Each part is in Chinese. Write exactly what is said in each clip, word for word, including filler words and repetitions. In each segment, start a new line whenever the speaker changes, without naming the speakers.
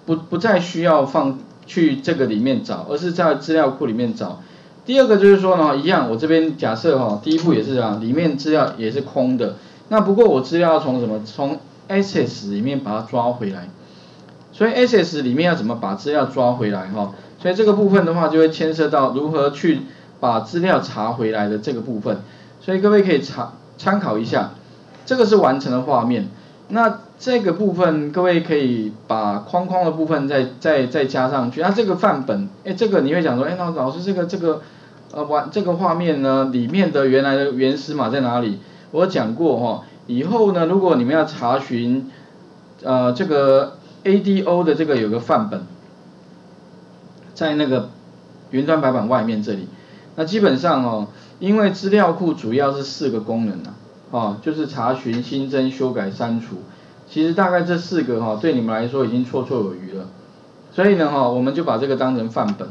不不再需要放去这个里面找，而是在资料库里面找。第二个就是说呢，一样，我这边假设哈，第一步也是啊，里面资料也是空的，那不过我资料要从什么？从 Access 里面把它抓回来，所以 Access 里面要怎么把资料抓回来哈？所以这个部分的话，就会牵涉到如何去把资料查回来的这个部分，所以各位可以查参考一下，这个是完成的画面。那这个部分各位可以把框框的部分再再再加上去，那这个范本，哎，这个你会讲说，哎，那老师这个这个呃完这个画面呢里面的原来的原始码在哪里？我讲过哈、哦，以后呢如果你们要查询呃这个 A D O 的这个有个范本，在那个云端白板外面这里，那基本上哦，因为资料库主要是四个功能啊。哦，就是查询、新增、修改、删除，其实大概这四个哈、哦，对你们来说已经绰绰有余了。所以呢哈、哦，我们就把这个当成范本。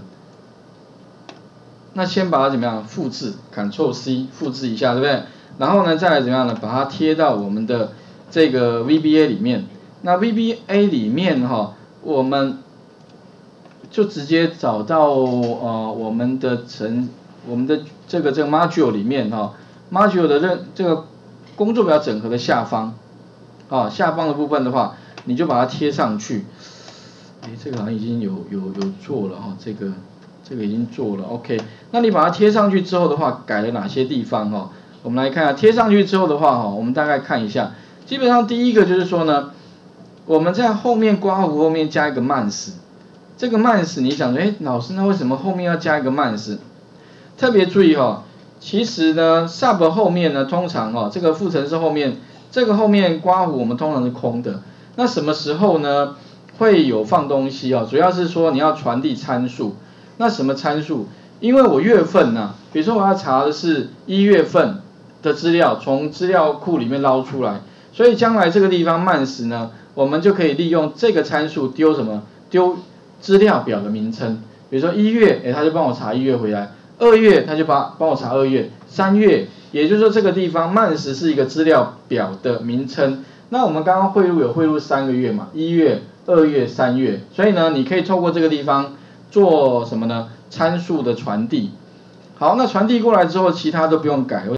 那先把它怎么样复制 ，Ctrl C 复制一下，对不对？然后呢，再来怎么样呢？把它贴到我们的这个 V B A 里面。那 V B A 里面哈、哦，我们就直接找到呃我们的层，我们的这个这个 Module 里面哈、哦、，Module 的这这个工作表整合的下方，啊，下方的部分的话，你就把它贴上去。哎，这个好像已经有有有做了哈，这个这个已经做了 ，OK。那你把它贴上去之后的话，改了哪些地方哈？我们来看一下，贴上去之后的话哈，我们大概看一下，基本上第一个就是说呢，我们在后面括弧后面加一个慢时，这个慢时你想说，哎，老师那为什么后面要加一个慢时？特别注意哈。其实呢 ，sub 后面呢，通常哦，这个副程式后面，这个后面括弧我们通常是空的。那什么时候呢会有放东西哦？主要是说你要传递参数。那什么参数？因为我月份呢、啊，比如说我要查的是一月份的资料，从资料库里面捞出来，所以将来这个地方慢时呢，我们就可以利用这个参数丢什么？丢资料表的名称。比如说一月，哎，他就帮我查一月回来。二月他就帮帮我查二月，三月，也就是说这个地方慢时是一个资料表的名称。那我们刚刚汇入有汇入三个月嘛，一月、二月、三月，所以呢，你可以透过这个地方做什么呢？参数的传递。好，那传递过来之后，其他都不用改。